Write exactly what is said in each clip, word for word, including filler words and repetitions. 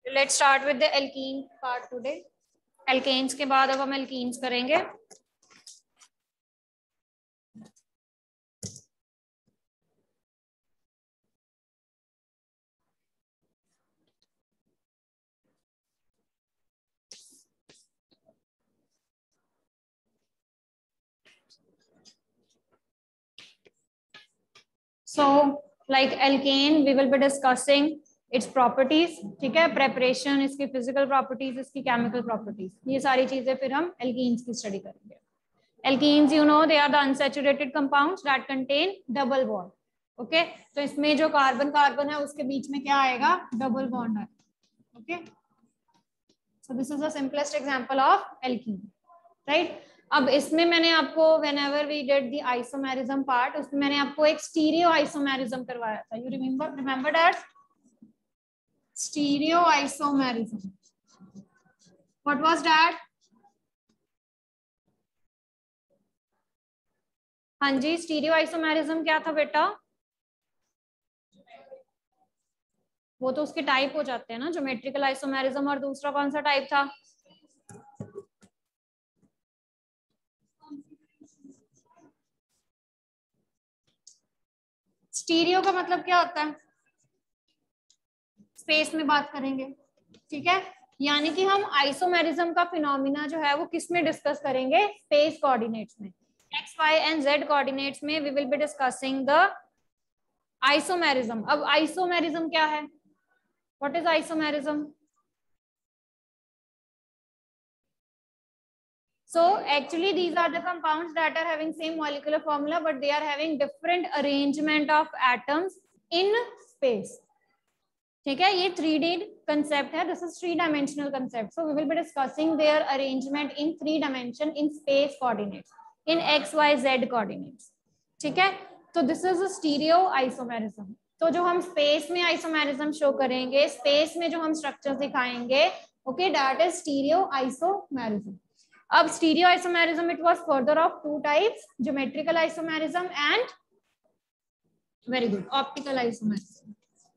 Let's start with the alkene part today. Alkanes के बाद अब हम एल्कीन्स करेंगे। So like alkane we will be discussing its properties, ठीक है, preparation, इसकी physical properties, इसकी chemical properties, ये सारी चीजें फिर हम alkenes की study करेंगे। Alkenes you know they are the unsaturated compounds that contain double bond, okay? तो इसमें जो कार्बन कार्बन है उसके बीच में क्या आएगा, double bond आएगा, okay? So this is the simplest example of alkene, right? अब इसमें मैंने आपको whenever we did the isomerism part, उसमें मैंने आपको एक स्टीरियो आइसोमेरिज्म करवाया था। You remember remember that stereo isomerism? What was that? हाँ जी, स्टीरियो आइसोमेरिज्म क्या था बेटा? वो तो उसके टाइप हो जाते हैं ना, ज्योमेट्रिकल आइसोमेरिज्म, और दूसरा कौन सा टाइप था? स्टीरियो का मतलब क्या होता है? स्पेस में बात करेंगे, ठीक है, यानी कि हम आइसोमेरिज्म का फिनोमिना जो है वो किस में डिस्कस करेंगे? स्पेस कोऑर्डिनेट्स में, X Y and Z coordinates में we will be discussing the isomerism. अब आइसोमेरिज्म क्या है? What is isomerism? So actually these are the compounds that are having same molecular formula but they are having different arrangement of atoms in space, ठीक है, ये three D concept है, this is three dimensional concept, so we will be discussing their arrangement in three dimension in space coordinates, in x y z coordinates, ठीक है। तो this is a stereo isomerism। तो जो हम space में isomerism show करेंगे, space में जो हम structures दिखाएंगे, okay, that is stereo isomerism। अब stereo isomerism it was further of two types, geometrical isomerism and very good optical isomerism.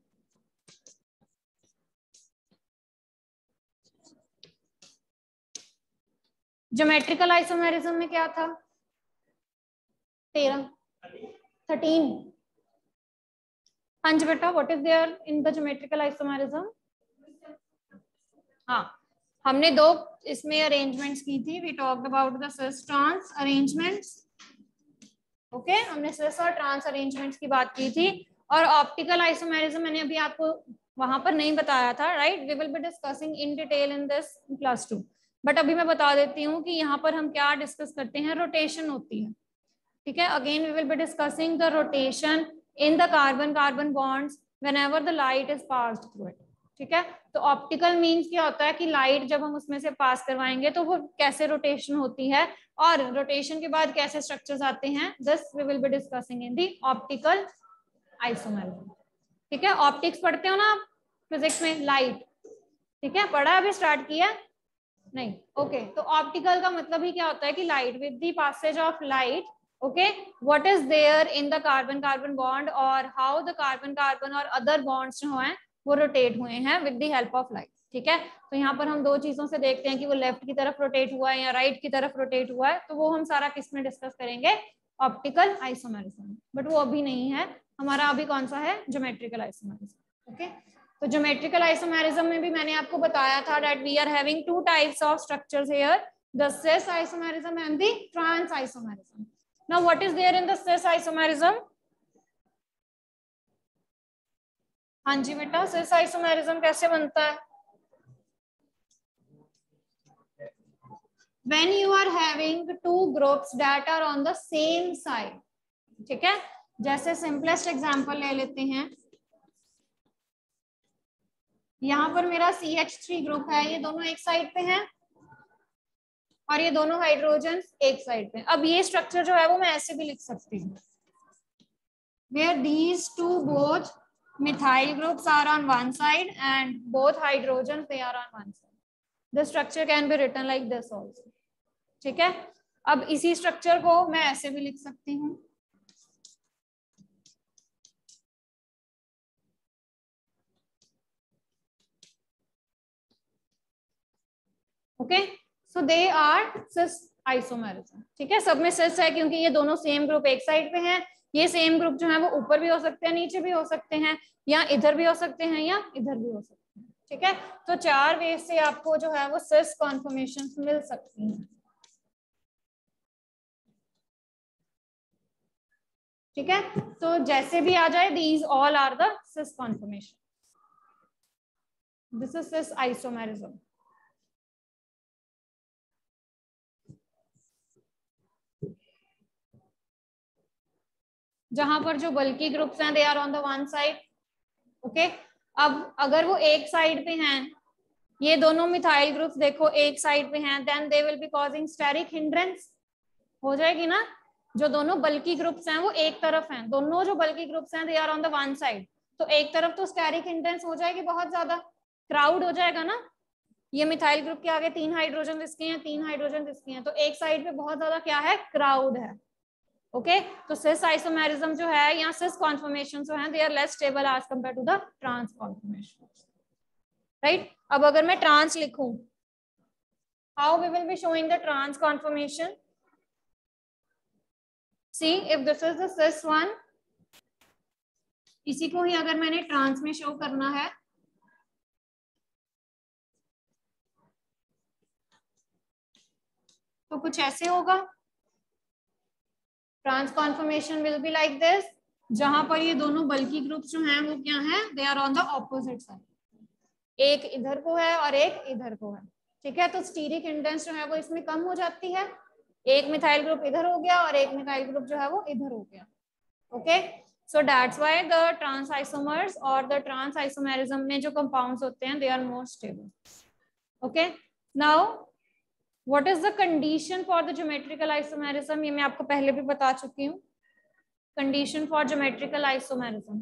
Geometrical isomerism में क्या था? तेरह थर्टीन हाँ जी बेटा, what is there in the geometrical isomerism? हाँ, हमने दो इसमें अरेंजमेंट्स की थी। We talked about the cis trans arrangements, okay, हमने सिस और ट्रांस अरेंजमेंट्स की बात की थी। और ऑप्टिकल आइसोमेरिज्म मैंने अभी आपको वहां पर नहीं बताया था, right? We will be discussing in detail in this class too, but अभी मैं बता देती हूँ कि यहाँ पर हम क्या डिस्कस करते हैं, रोटेशन होती है, ठीक है। Again we will be discussing the rotation in the carbon carbon bonds whenever the light is passed through it, ठीक है। तो ऑप्टिकल मींस क्या होता है कि लाइट जब हम उसमें से पास करवाएंगे तो वो कैसे रोटेशन होती है और रोटेशन के बाद कैसे स्ट्रक्चर्स आते हैं, this we will be discussing in the optical isomerism, ठीक है। ऑप्टिक्स पढ़ते हो ना आप फिजिक्स में, लाइट, ठीक है, पढ़ा अभी स्टार्ट किया नहीं? Okay okay. तो ऑप्टिकल का मतलब ही क्या होता है कि light, with the passage of light, okay, what is there in the carbon carbon bond और हाउ द कार्बन कार्बन और अदर बॉन्ड्स जो हैं वो रोटेट हुए हैं with the help of light, ठीक है। तो यहाँ पर हम दो चीजों से देखते हैं कि वो लेफ्ट की तरफ रोटेट हुआ है या राइट की तरफ रोटेट हुआ है, तो वो हम सारा किस में डिस्कस करेंगे? ऑप्टिकल आइसोमेरिज्म, बट वो अभी नहीं है हमारा, अभी कौन सा है? Geometrical isomerism, okay. तो ज्योमेट्रिकल आइसोमेरिज्म में भी मैंने आपको बताया था that we are having two types of structures here, the cis isomerism and the trans isomerism. Now what is there in the cis isomerism? हाँ जी बेटा, सिस आइसोमेरिज्म कैसे बनता है? When you are having two groups that are on the same side, ठीक है। जैसे simplest example ले लेते हैं, यहाँ पर मेरा सी एच थ्री ग्रुप है, ये दोनों एक साइड पे हैं और ये दोनों हाइड्रोजन एक साइड पे। अब ये स्ट्रक्चर जो है वो मैं ऐसे भी लिख सकती हूँ, where these two both methyl groups are on one side and both hydrogens they are on one side. The structure can be written like this also, ठीक है। अब इसी स्ट्रक्चर को मैं ऐसे भी लिख सकती हूँ, okay, so they are cis isomerism. ठीक है, सब में सिस है क्योंकि ये दोनों सेम ग्रुप एक साइड पे हैं। ये सेम ग्रुप जो है वो ऊपर भी हो सकते हैं, नीचे भी हो सकते हैं, या इधर भी हो सकते हैं, या इधर भी हो सकते हैं। ठीक है, तो चार वे से आपको जो है वो सिस कॉन्फर्मेशन मिल सकती हैं। ठीक है, तो जैसे भी आ जाए, these all are the cis conformation, this is cis isomerism. जहां पर जो बल्कि ग्रुप्स हैं they are on the one side. Okay, अब अगर वो एक साइड पे हैं, ये दोनों मिथाइल ग्रुप्स देखो एक साइड पे हैं, then they will be causing steric hindrance, हो जाएगी ना। जो दोनों बल्कि ग्रुप्स हैं वो एक तरफ हैं, दोनों जो बल्कि ग्रुप्स हैं they are on the one side, तो एक तरफ तो स्टेरिक हिंड्रेंस हो जाएगी, बहुत ज्यादा क्राउड हो जाएगा ना। ये मिथाइल ग्रुप के आगे तीन हाइड्रोजन इसके हैं, तीन हाइड्रोजन इसके हैं, तो एक साइड पे बहुत ज्यादा क्या है, क्राउड है। Okay okay? तो सिस आइसोमेरिज्म जो है या सिस कॉन्फर्मेशन जो है they are less stable as compare to the trans conformation, right. अब अगर मैं ट्रांस लिखूं, how we will be showing the trans conformation, see if this is the cis one, इसी को ही अगर मैंने ट्रांस में शो करना है तो कुछ ऐसे होगा। Trans conformation will be like this, जहां पर ये दोनों बल्कि ग्रुप्स जो हैं वो क्या हैं, they are on the opposite side, एक इधर को है और एक इधर को है। ठीक है, तो स्टीरिक हिंड्रेंस जो है वो इसमें कम हो जाती है, एक मिथाइल ग्रुप इधर हो गया और एक मिथाइल ग्रुप जो है वो इधर हो गया। Okay, so that's why the trans isomers और द ट्रांस आइसोमेरिज्म में जो कंपाउंड्स होते हैं they are more stable. Okay, now what is the condition for the geometrical isomerism, ये मैं आपको पहले भी बता चुकी हूँ। कंडीशन फॉर ज्योमेट्रिकल आइसोमेरिज्म,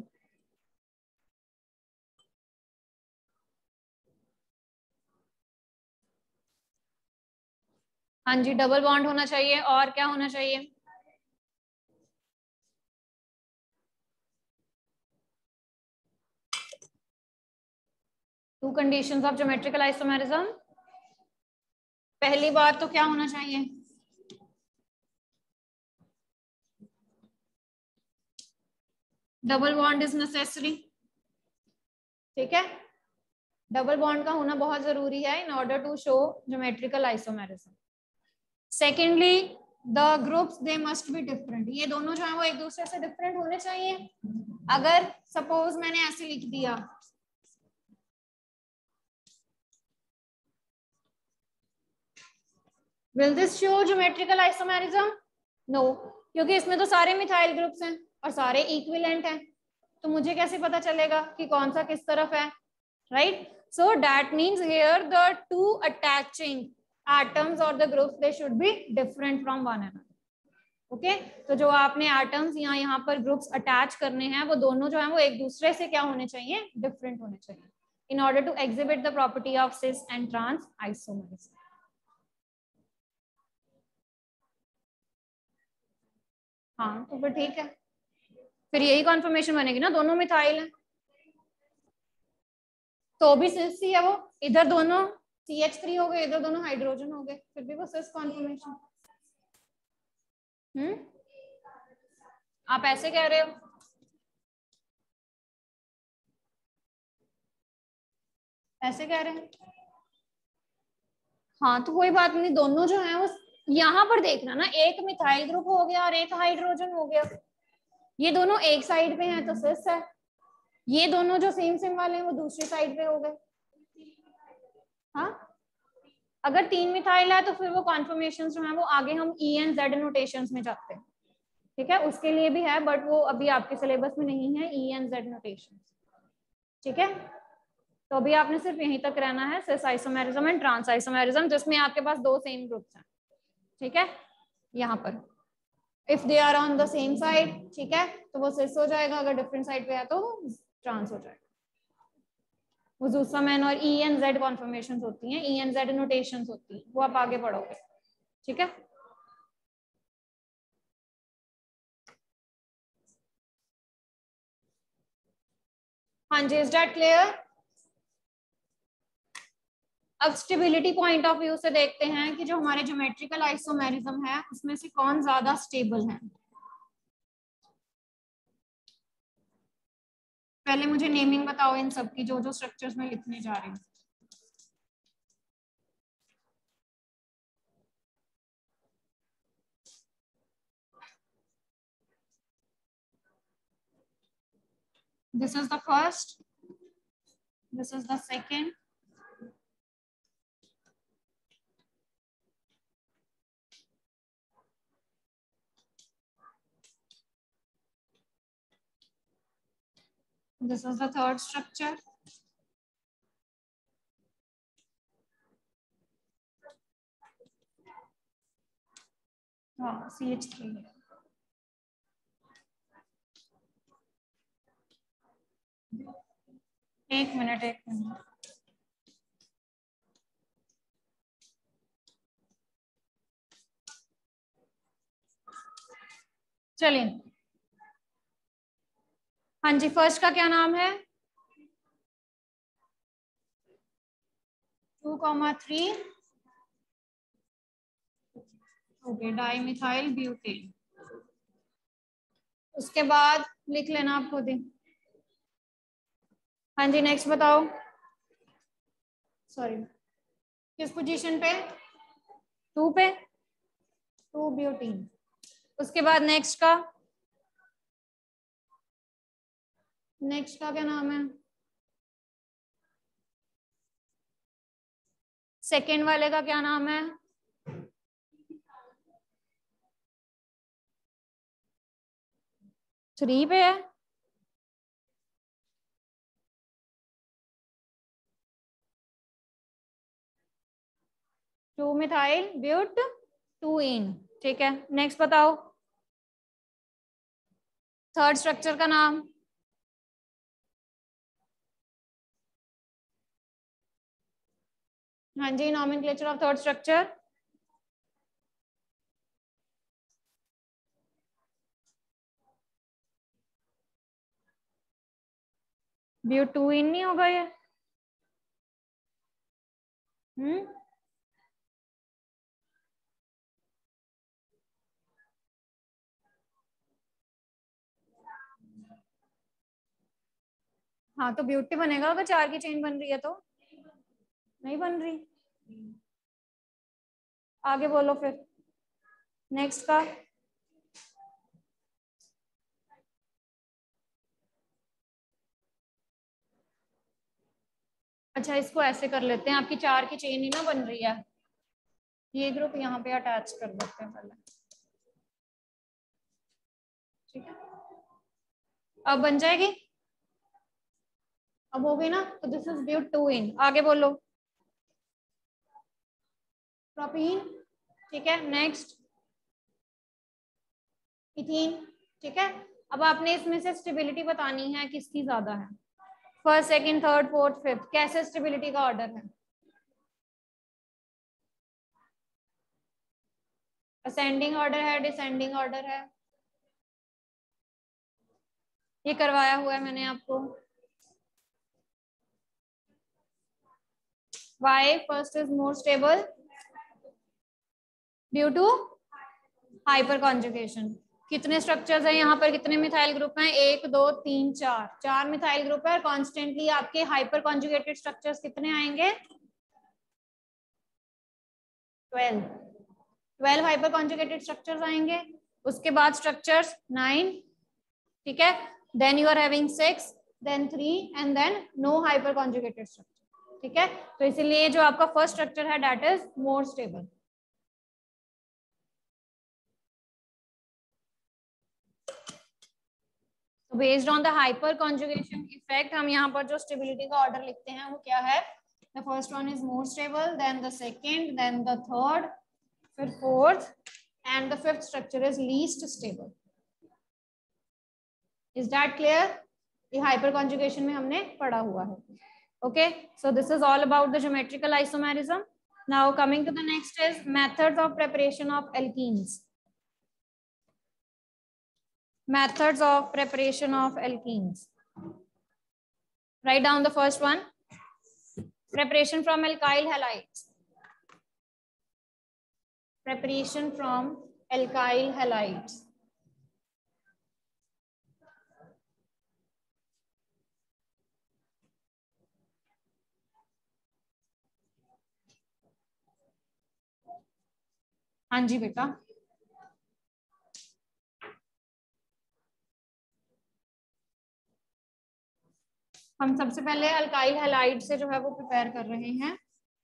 हाँ जी, डबल बॉन्ड होना चाहिए, और क्या होना चाहिए, two conditions of geometrical isomerism. पहली बात तो क्या होना चाहिए, डबल बॉन्ड इज नेसेसरी। ठीक है, डबल बॉन्ड का होना बहुत जरूरी है in order to show geometrical isomerism. Secondly the groups they must be different, ये दोनों जो है वो एक दूसरे से डिफरेंट होने चाहिए। अगर सपोज मैंने ऐसे लिख दिया, will this show geometrical isomerism, no, क्योंकि इसमें तो सारे मिथाइल ग्रुप्स हैं और सारे इक्विवेलेंट हैं, तो मुझे कैसे पता चलेगा कि कौन सा किस तरफ है, right. So that means here the two attaching atoms or the groups they should be different from one another. Okay okay? तो जो आपने एटम्स या यहाँ पर ग्रुप्स अटैच करने हैं वो दोनों जो है वो एक दूसरे से क्या होने चाहिए, डिफरेंट होने चाहिए, in order to exhibit the property of cis and trans isomerism. हाँ, तो फिर ठीक है, फिर यही कॉन्फर्मेशन बनेगी ना, दोनों मिथाइल है तो भी सिस ही है वो, इधर दोनों सी एच थ्री हो गए, इधर दोनों हाइड्रोजन हो गए, फिर भी वो सिस कॉन्फर्मेशन। हम्म, आप ऐसे कह रहे हो, ऐसे कह रहे हैं, हाँ तो कोई बात नहीं, दोनों जो है वो यहाँ पर देखना ना, एक मिथाइल ग्रुप हो गया और एक हाइड्रोजन हो गया, ये दोनों एक साइड पे हैं तो सिस है, ये दोनों जो सेम सेम वाले हैं वो दूसरी साइड पे हो गए। हाँ, अगर तीन मिथाइल है तो फिर वो कॉन्फर्मेशन जो है वो आगे हम ई एन जेड नोटेशंस में जाते हैं। ठीक है, उसके लिए भी है बट वो अभी आपके सिलेबस में नहीं है, ई एन जेड नोटेशन। ठीक है, तो अभी आपने सिर्फ यहीं तक रहना है, cis isomerism and trans isomerism, जिसमें आपके पास दो सेम ग्रुप्स हैं। ठीक है, यहाँ पर if they are on the same side, ठीक है, तो वो सिस हो जाएगा, अगर डिफरेंट साइड पे है तो ट्रांस हो जाएगा। वो जूसमैन और ई एन जेड कॉन्फर्मेशन होती हैं, ई एन जेड नोटेशंस होती हैं, वो आप आगे पढ़ोगे। ठीक है, हाँ जी, इज दैट क्लियर। अब स्टेबिलिटी पॉइंट ऑफ व्यू से देखते हैं कि जो हमारे ज्योमेट्रिकल आइसोमेरिज्म है उसमें से कौन ज्यादा स्टेबल है। पहले मुझे नेमिंग बताओ इन सब की, जो जो स्ट्रक्चर्स में लिखने जा रही हूँ। This is the first, this is the second, this is the third structure, हाँ C H three है। एक मिनट एक मिनट चलिए। हाँ जी, फर्स्ट का क्या नाम है? Two comma three okay, dimethyl butane. उसके बाद लिख लेना आप खुद ही। हाँ जी, नेक्स्ट बताओ। सॉरी, किस पोजीशन पे? टू पे, टू ब्यूटीन। उसके बाद नेक्स्ट का, नेक्स्ट का क्या नाम है? सेकेंड वाले का क्या नाम है? थ्री पे है। Two methyl but two ene, ठीक है। नेक्स्ट बताओ, थर्ड स्ट्रक्चर का नाम? हाँ जी, nomenclature of third structure. But two ene नहीं होगा ये? हम्म हाँ, तो ब्यूटी बनेगा अगर चार की चेन बन रही है तो। नहीं बन रही, आगे बोलो फिर। नेक्स्ट का, अच्छा इसको ऐसे कर लेते हैं, आपकी चार की चेन ही ना बन रही है। ये ग्रुप यहाँ पे अटैच कर देते हैं पहले, ठीक है। अब बन जाएगी, अब हो गई ना। तो this is but two ene. आगे बोलो, प्रोपीन, ठीक है। नेक्स्ट, इथीन, ठीक है। अब आपने इसमें से स्टेबिलिटी बतानी है किसकी ज्यादा है। First, second, third, fourth, fifth, कैसे स्टेबिलिटी का ऑर्डर है? असेंडिंग ऑर्डर है, डिसेंडिंग ऑर्डर है? ये करवाया हुआ है मैंने आपको। Why first is more stable? Due to hyperconjugation. कितने स्ट्रक्चर्स हैं यहाँ पर, कितने मिथाइल ग्रुप हैं? एक, दो, तीन, चार, चार मिथाइल ग्रुप है। कॉन्स्टेंटली आपके हाइपर कॉन्जुगेटेड स्ट्रक्चर्स कितने आएंगे? Twelve, twelve hyperconjugated structures आएंगे। उसके बाद स्ट्रक्चर्स नाइन, ठीक है। Then you are having six, then three and then no hyperconjugated structure, ठीक है। तो इसीलिए जो आपका फर्स्ट स्ट्रक्चर है that is more stable. Based on the hyperconjugation effect हम यहाँ पर जो स्टेबिलिटी का ऑर्डर लिखते हैं वो क्या है? The first one is more stable, then the second, then the third, फिर fourth and the fifth structure is least stable. Is that clear? ये हाइपर कॉन्जुगेशन में हमने पढ़ा हुआ है। Okay, so this is all about the geometrical isomerism. Now coming to the next is methods of preparation of alkenes. Methods of preparation of alkenes. Write down the first one. preparation from alkyl halides, preparation from alkyl halides. हाँ जी बेटा, हम सबसे पहले alkyl halide से जो है वो प्रिपेयर कर रहे हैं।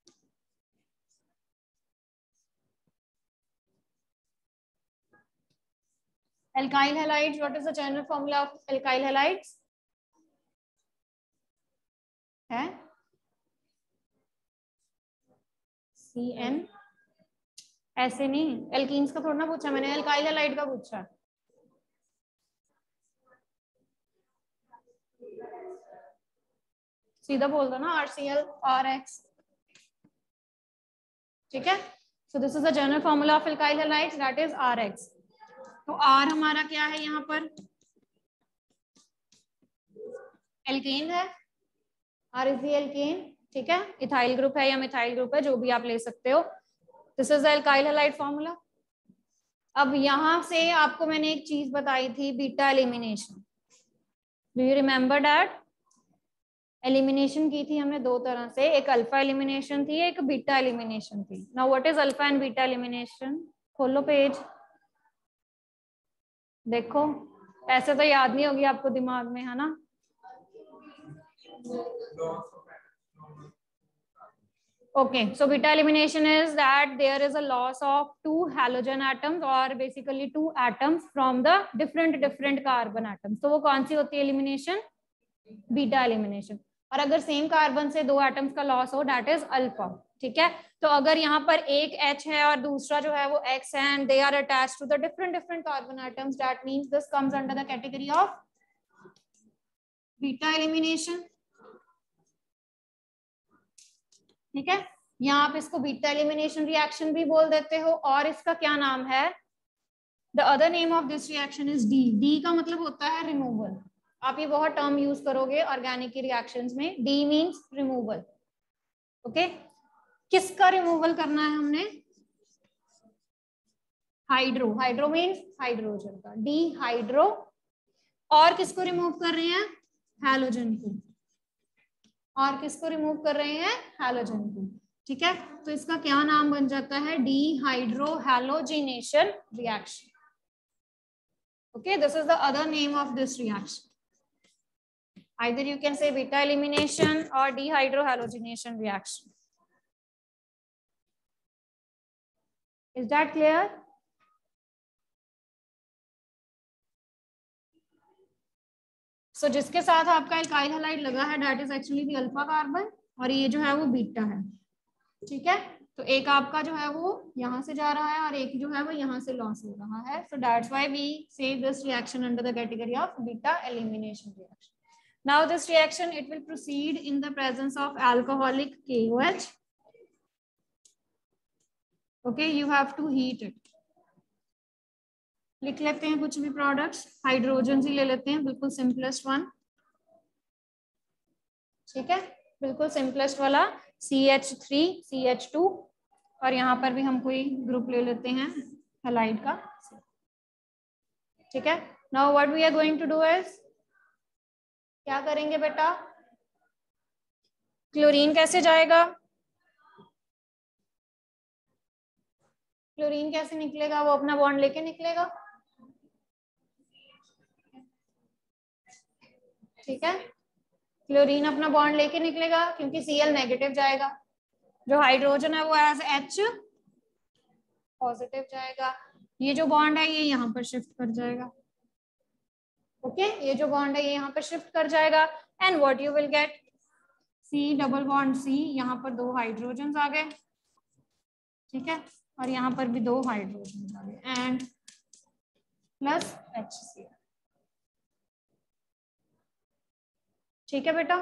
Alkyl halides, what is the general formula of alkyl halides? है सी एन, ऐसे नहीं, एल्कीन्स का थोड़ा ना पूछा मैंने, अल्काइल हैलाइड का पूछा। सीधा बोल दो ना, R C L R X, ठीक है। So this is the general formula of alkyl halides, that is R X. तो आर हमारा क्या है यहाँ पर? एल्केन है, आर इज द एल्केन, ठीक है। इथाइल ग्रुप है या मिथाइल ग्रुप है, जो भी आप ले सकते हो। This is the alkyl halide formula. अब यहां से आपको मैंने एक चीज बताई थी, beta elimination. Do you remember that? Elimination की थी हमने दो तरह से, एक अल्फा एलिमिनेशन थी, एक बीटा एलिमिनेशन थी। Now what is alpha and beta elimination? खोलो पेज, देखो। ऐसे तो याद नहीं होगी आपको दिमाग में, है ना? Okay, so beta elimination is that there is a loss of two halogen atoms or basically two atoms from the different different carbon atoms. तो वो कौन सी होती है एलिमिनेशन? Beta elimination. और अगर सेम कार्बन से दो एटम्स का लॉस हो, दैट इज अल्फा, ठीक है। तो अगर यहाँ पर एक H है और दूसरा जो है वो X है and they are attached to the different different carbon atoms, that means this comes under the category of beta elimination, ठीक है। यहाँ आप इसको बीटा एलिमिनेशन रिएक्शन भी बोल देते हो, और इसका क्या नाम है? The other name of this reaction is de. De का मतलब होता है रिमूवल। आप ये बहुत टर्म यूज करोगे ऑर्गेनिक की रिएक्शंस में, डी मींस रिमूवल, ओके। किसका रिमूवल करना है हमने? हाइड्रो, हाइड्रो मींस हाइड्रोजन का, डी हाइड्रो। और किसको रिमूव कर रहे हैं? हैलोजन को। और किसको रिमूव कर रहे हैं? हैलोजन को, ठीक है। तो इसका क्या नाम बन जाता है? Dehydrohalogenation reaction, okay. This is the other name of this reaction. Either you can say beta elimination or dehydrohalogenation reaction. Is that clear? So जिसके साथ आपका alkyl halide लगा है, that is actually the alpha carbon, और ये जो है वो बीटा है, ठीक है। तो एक आपका जो है वो यहाँ से जा रहा है और एक जो है वो यहाँ से लॉस हो रहा है। So that's why we say this reaction under the category of beta elimination reaction. Now this reaction, it will proceed in the presence of alcoholic K O H. Okay, you have to heat it. लिख लेते हैं कुछ भी products, hydrogen ही ले लेते हैं, बिल्कुल simplest one, ठीक है। बिल्कुल सिंपलेस्ट वाला C H three C H two, और यहाँ पर भी हम कोई ग्रुप ले लेते हैं हैलाइड का, ठीक है। Now what we are going to do is, क्या करेंगे बेटा? क्लोरीन कैसे जाएगा? क्लोरीन कैसे निकलेगा? वो अपना बॉन्ड लेके निकलेगा, ठीक है। क्लोरीन अपना बॉन्ड लेके निकलेगा क्योंकि Cl नेगेटिव जाएगा, जो हाइड्रोजन है वो एज H पॉजिटिव जाएगा। ये जो बॉन्ड है ये यहाँ पर शिफ्ट कर जाएगा, ओके okay? ये जो बॉन्ड है ये यहाँ पर शिफ्ट कर जाएगा, and what you will get? C double bond C, यहाँ पर दो हाइड्रोजन आ गए, ठीक है, और यहाँ पर भी दो हाइड्रोजन आ गए, एंड प्लस एच सी, ठीक है बेटा,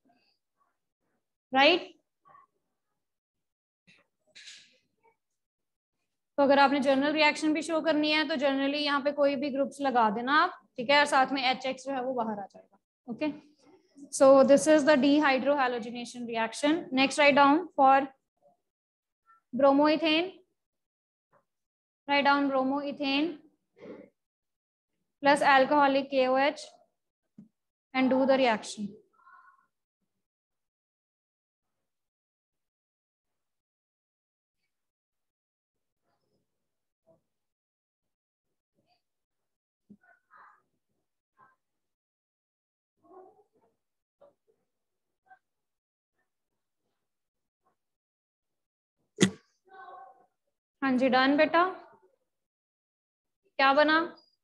राइट right? तो अगर आपने जनरल रिएक्शन भी शो करनी है तो जनरली यहाँ पे कोई भी ग्रुप्स लगा देना आप, ठीक है, और साथ में एच एक्स जो है वो बाहर आ जाएगा, okay. So this is the dehydrohalogenation reaction. Next, write down for bromoethane. Write down bromoethane plus alcoholic K O H and do the reaction. हाँ जी, डन बेटा। क्या बना?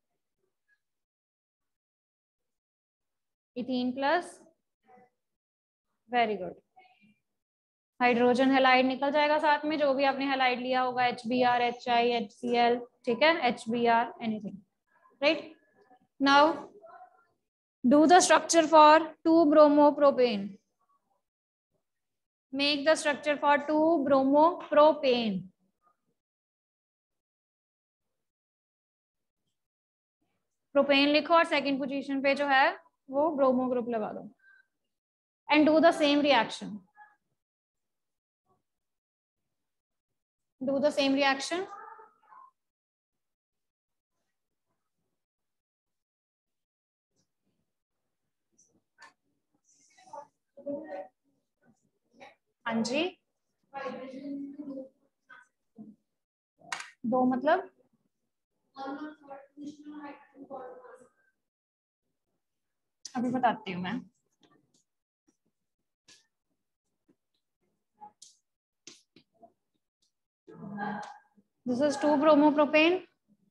Ethene plus, very good. Hydrogen halide निकल जाएगा साथ में, जो भी आपने हैलाइड लिया होगा, H B R, H I, H C L, ठीक है, H B R, anything, right. Now do the structure for two bromopropane. Make the structure for two bromopropane. Propane लिखो और सेकंड पोजीशन पे जो है वो ब्रोमो ग्रुप लगा दो and do the same reaction. Do the same reaction. हाँ जी, दो मतलब अभी बताती हूँ मैं। This is two bromopropane.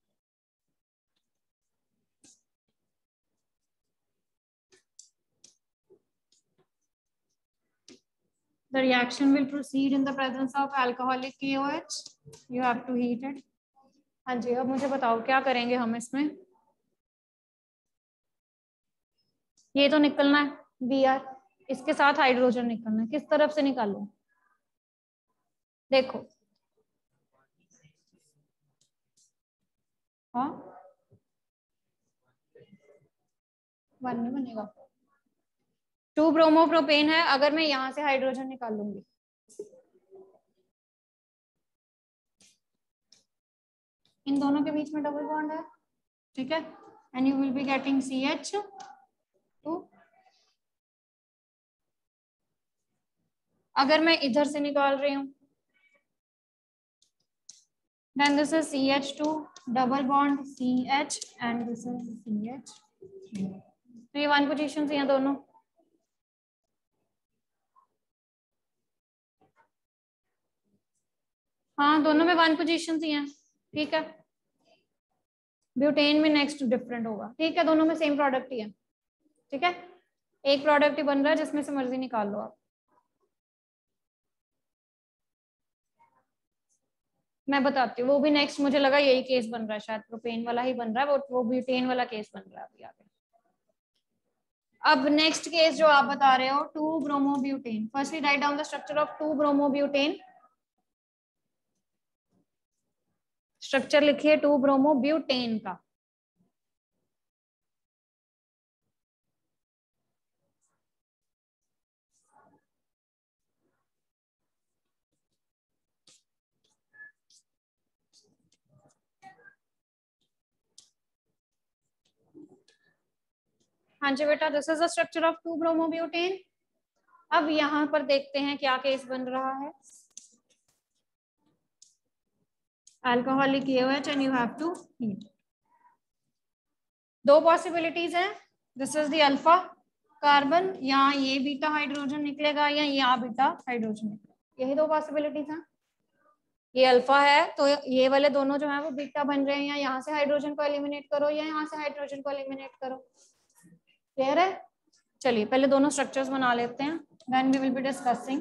The reaction will proceed in the presence of alcoholic K O H. You have to heat it. हाँ जी, अब मुझे बताओ क्या करेंगे हम इसमें। ये तो निकलना है बी आर, इसके साथ हाइड्रोजन निकलना है। किस तरफ से निकालूं? देखो, हाँ वन नहीं बनेगा। टू ब्रोमोप्रोपेन है, अगर मैं यहाँ से हाइड्रोजन निकाल लूंगी, इन दोनों के बीच में डबल बॉन्ड है, ठीक है, and you will be getting C H two. अगर मैं इधर से निकाल रही हूँ, then this is C H two double bond C H and this is C H. तो ये वन पोजीशन हैं दोनों। हाँ, दोनों में वन पोजीशन ही हैं, ठीक है। ब्यूटेन में नेक्स्ट डिफरेंट होगा, ठीक है, दोनों में सेम प्रोडक्ट ही है, ठीक है। एक प्रोडक्ट ही बन रहा है, जिसमें से मर्जी निकाल लो आप। मैं बताती हूँ, वो भी नेक्स्ट मुझे लगा यही केस बन रहा है, शायद प्रोपेन वाला ही बन रहा है, वो वो ब्यूटेन वाला केस बन रहा है अभी आगे। अब नेक्स्ट केस जो आप बता रहे हो, two bromobutane. Firstly write down the structure of two bromobutane. Structure लिखिए टू ब्रोमोब्यूटेन का। हाँ जी बेटा, this is the structure of two bromobutane. अब यहाँ पर देखते हैं क्या केस बन रहा है। Alcoholic K O H and you have to heat. दो पॉसिबिलिटीज हैं, this is the alpha carbon, यहाँ ये बीटा हाइड्रोजन निकलेगा या यहाँ बीटा हाइड्रोजन निकलेगा, यही दो पॉसिबिलिटीज हैं। ये अल्फा है तो ये वाले दोनों जो है वो बीटा बन रहे हैं, या यहाँ से हाइड्रोजन को एलिमिनेट करो या यहाँ से हाइड्रोजन को एलिमिनेट करो। क्लियर है? चलिए पहले दोनों स्ट्रक्चर्स बना लेते हैं, then we will be discussing.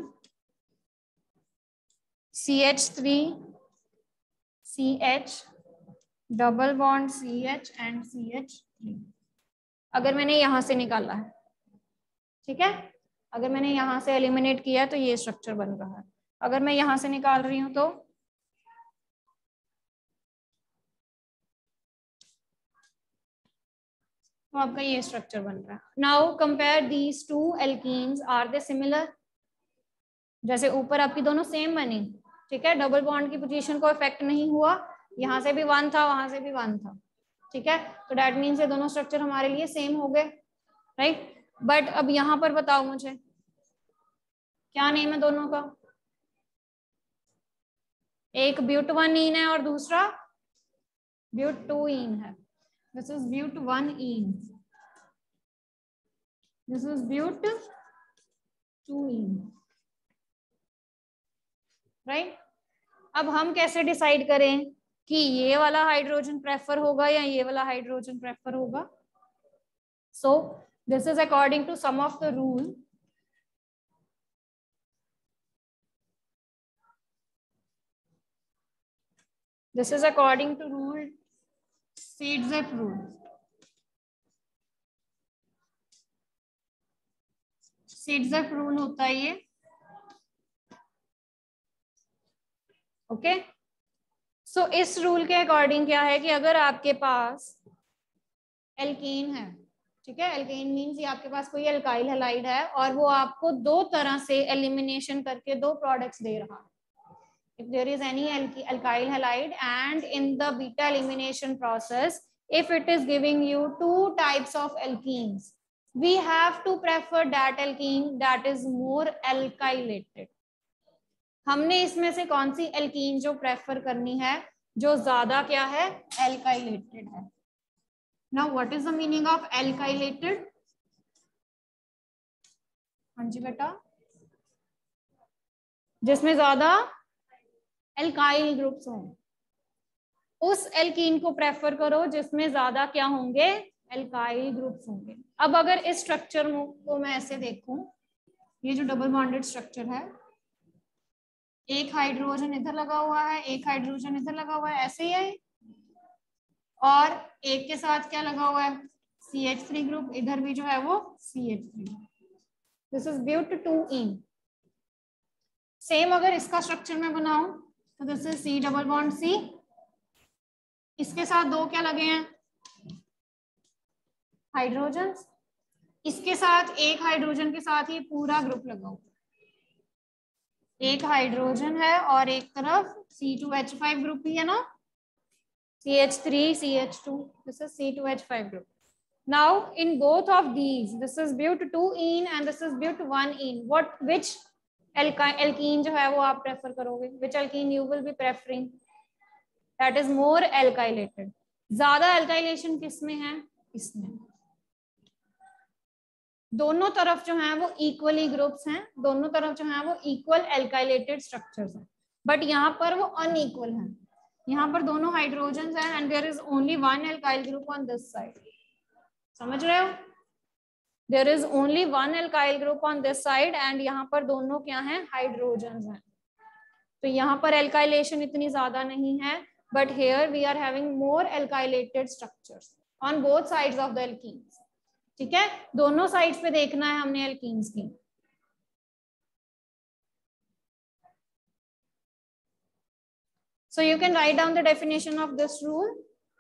C H three C H double bond C H and C H three। अगर मैंने यहां से निकाला है, ठीक है, अगर मैंने यहां से एलिमिनेट किया है तो ये स्ट्रक्चर बन रहा है। अगर मैं यहां से निकाल रही हूं तो तो आपका ये स्ट्रक्चर बन रहा है। Now compare these two alkenes, are they similar? जैसे ऊपर आपकी दोनों सेम बनी, ठीक है, डबल बॉन्ड की पोजीशन को इफेक्ट नहीं हुआ, यहाँ से भी वन था वहां से भी वन था, ठीक है, तो डैट मीन्स ये दोनों स्ट्रक्चर हमारे लिए सेम हो गए, राइट। बट अब यहाँ पर बताओ मुझे क्या नेम है दोनों का? एक ब्यूट वन इन है और दूसरा ब्यूट टू इन है। This is but one ene, this is but two ene, right. अब हम कैसे डिसाइड करें कि ये वाला हाइड्रोजन प्रेफर होगा या ये वाला हाइड्रोजन प्रेफर होगा? So this is according to some of the rule. This is according to rule, Seed-Zip rule. Seed-Zip rule होता है ये, ओके। सो इस रूल के अकॉर्डिंग क्या है कि अगर आपके पास एल्केन है, ठीक है, एल्केन मीन्स ये आपके पास कोई एल्काइल हैलाइड है और वो आपको दो तरह से एलिमिनेशन करके दो प्रोडक्ट्स दे रहा है। If there is any alkyl halide and in the beta elimination process, if it is giving you two types of alkenes, we have to prefer that alkene that is more alkylated. हमने इसमें से कौन सी alkene जो prefer करनी है जो ज्यादा क्या है, एल्काइलेटेड है। Now what is the meaning of alkylated? हाँ जी बेटा, जिसमें ज्यादा एल्काइल ग्रुप्स हों, उस एल्कीन को प्रेफर करो जिसमें ज्यादा क्या होंगे, एल्काइल ग्रुप्स होंगे। अब अगर इस स्ट्रक्चर को मैं ऐसे देखूं, ये जो डबल बॉन्डेड स्ट्रक्चर है, एक हाइड्रोजन इधर लगा हुआ है, एक हाइड्रोजन इधर लगा हुआ है, ऐसे ही है, और एक के साथ क्या लगा हुआ है, सी एच थ्री ग्रुप, इधर भी जो है वो C H three. This is but two ene. Same अगर इसका स्ट्रक्चर मैं बनाऊं तो this is C double bond C, इसके साथ दो क्या लगे हैं, हाइड्रोजन, इसके साथ एक हाइड्रोजन के साथ ही पूरा ग्रुप लगा हुआ, एक हाइड्रोजन है और एक तरफ C two H five group ही है ना, C H three C H two, this is C two H five group. Now in both of these, this is but two ene and this is but one ene, what which alkene जो है वो आप prefer करोगे, which alkene you will be preferring, that is more alkylated. ज्यादा alkylation किसमें है, इसमें। दोनों तरफ जो है वो इक्वली ग्रुप्स हैं, दोनों तरफ जो है वो इक्वल एल्काइलेटेड स्ट्रक्चर्स हैं, बट यहाँ पर वो अनइक्वल हैं। यहाँ पर दोनों हाइड्रोजन हैं and there is only one alkyl group on this side, समझ रहे हो, there is only one alkyl group on this side and यहाँ पर दोनों क्या हैं, हाइड्रोजन हैं। तो यहाँ पर एल्काइलेशन इतनी ज्यादा नहीं है, but here we are having more alkylated structures on both sides of the alkenes, ठीक है, दोनों साइड्स पे देखना है हमने alkenes की। So you can write down the definition of this rule.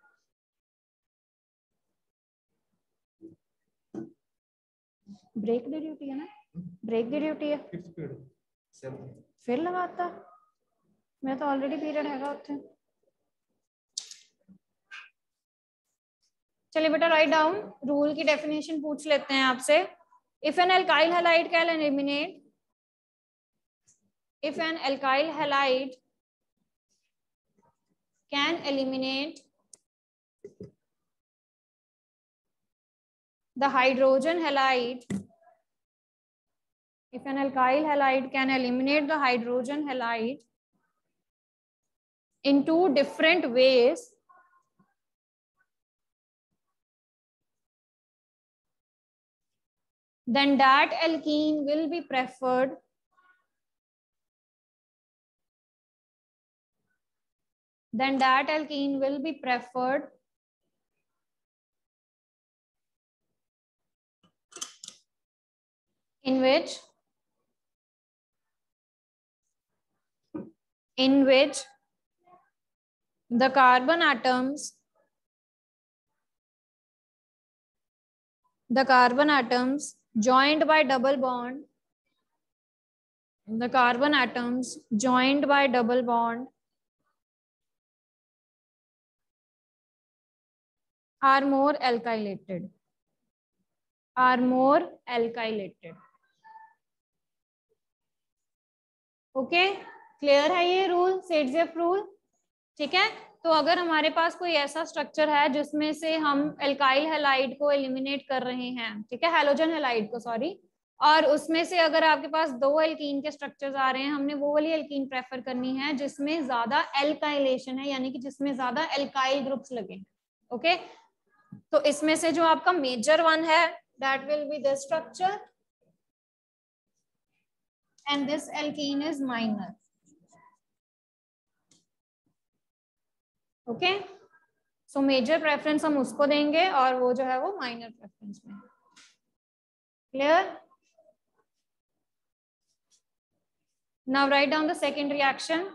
Break दी ड्यूटी है ना, ब्रेक दी ड्यूटी है, फिर लगाता, मैं तो ऑलरेडी पीरियड हैगा उत्थे। चलिए बेटा राइट डाउन, रूल की डेफिनेशन पूछ लेते हैं आपसे। If an alkyl halide can eliminate, if an alkyl halide can eliminate the hydrogen halide, if an alkyl halide can eliminate the hydrogen halide in two different ways, then that alkene will be preferred then that alkene will be preferred in which in which the carbon atoms the carbon atoms joined by double bond, the carbon atoms joined by double bond are more alkylated, are more alkylated. Okay, clear है ये rule, सेट्जेफ rule, ठीक है। तो अगर हमारे पास कोई ऐसा structure है जिसमें से हम एल्काइल हैलाइड को एलिमिनेट कर रहे हैं, ठीक है, हैलोजन हैलाइड को, सॉरी, और उसमें से अगर आपके पास दो एल्कीन के स्ट्रक्चर्स आ रहे हैं, हमने वो वाली एल्कीन प्रेफर करनी है जिसमें ज्यादा एल्काइलेशन है, यानी कि जिसमें ज्यादा एल्काइल ग्रुप्स लगे हैं। ओके, तो इसमें से जो आपका मेजर वन है that will be this structure and this alkene is minor. Okay, so major preference हम उसको देंगे और वो जो है वो minor preference में। Clear? Now write down the second reaction.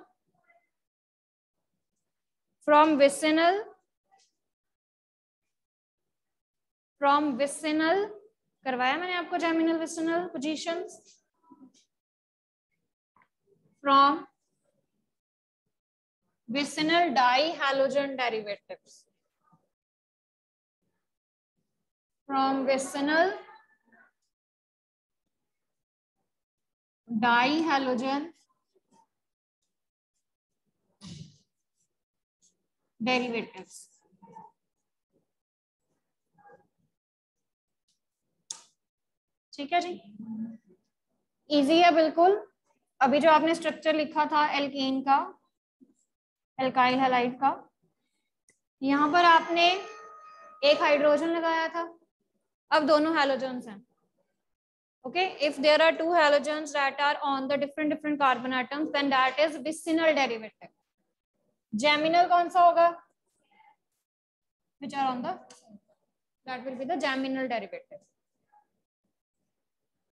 From vicinal, from vicinal, करवाया मैंने आपको geminal vicinal positions. From vicinal dihalogen derivatives, from vicinal dihalogen derivatives. ठीक है जी, इजी है बिल्कुल। अभी जो आपने स्ट्रक्चर लिखा था एल्कीन का, एल्काइल हैलाइड का, यहाँ पर आपने एक हाइड्रोजन लगाया था, अब दोनों हैलोजन्स हैं। Okay, if there are two halogens that are on the different different carbon atoms then that is vicinal derivative. Geminal कौन सा होगा? Which are on the, that will be the geminal derivative.